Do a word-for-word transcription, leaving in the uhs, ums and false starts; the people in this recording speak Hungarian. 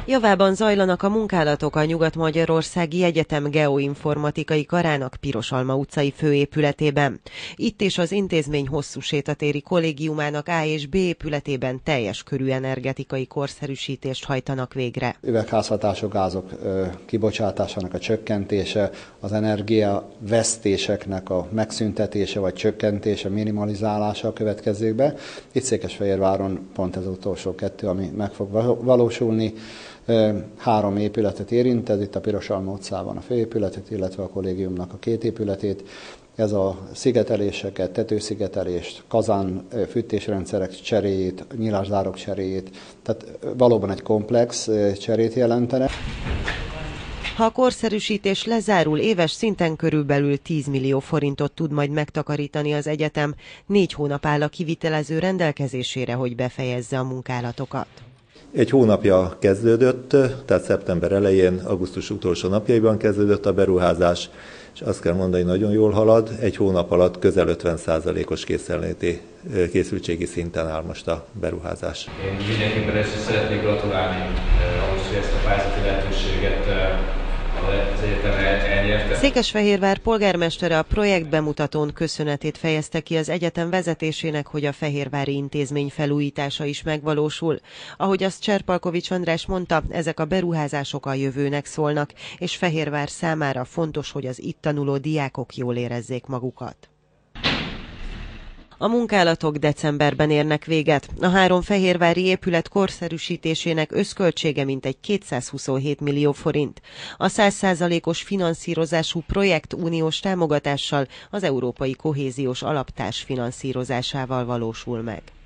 Javában zajlanak a munkálatok a Nyugat-Magyarországi Egyetem geoinformatikai karának Pirosalma utcai főépületében. Itt és az intézmény hosszú sétatéri kollégiumának A és B épületében teljes körű energetikai korszerűsítést hajtanak végre. Üvegházhatású gázok kibocsátásának a csökkentése, az energiavesztéseknek a megszüntetése vagy csökkentése, minimalizálása következik be. Itt Székesfehérváron pont ez az utolsó kettő, ami meg fog valósulni. Három épületet érint, ez itt a Pirosalma utcában a főépületet, illetve a kollégiumnak a két épületét. Ez a szigeteléseket, tetőszigetelést, kazán fűtésrendszerek cseréjét, nyilászárok cseréjét, tehát valóban egy komplex cserét jelentene. Ha a korszerűsítés lezárul, éves szinten körülbelül tíz millió forintot tud majd megtakarítani az egyetem. Négy hónap áll a kivitelező rendelkezésére, hogy befejezze a munkálatokat. Egy hónapja kezdődött, tehát szeptember elején, augusztus utolsó napjaiban kezdődött a beruházás, és azt kell mondani, nagyon jól halad. Egy hónap alatt közel ötven százalékos készenléti készültségi szinten áll most a beruházás. Én mindenképpen először szeretnék gratulálni ahhoz, hogy ezt a pályázati lehetőséget az egyetem elnyerte. Székesfehérvár polgármestere a projekt bemutatón köszönetét fejezte ki az egyetem vezetésének, hogy a fehérvári intézmény felújítása is megvalósul. Ahogy azt Cserpalkovics András mondta, ezek a beruházások a jövőnek szólnak, és Fehérvár számára fontos, hogy az itt tanuló diákok jól érezzék magukat. A munkálatok decemberben érnek véget. A három fehérvári épület korszerűsítésének összköltsége mintegy kétszázhuszonhét millió forint. A száz százalékos finanszírozású projekt uniós támogatással az Európai Kohéziós Alap társfinanszírozásával valósul meg.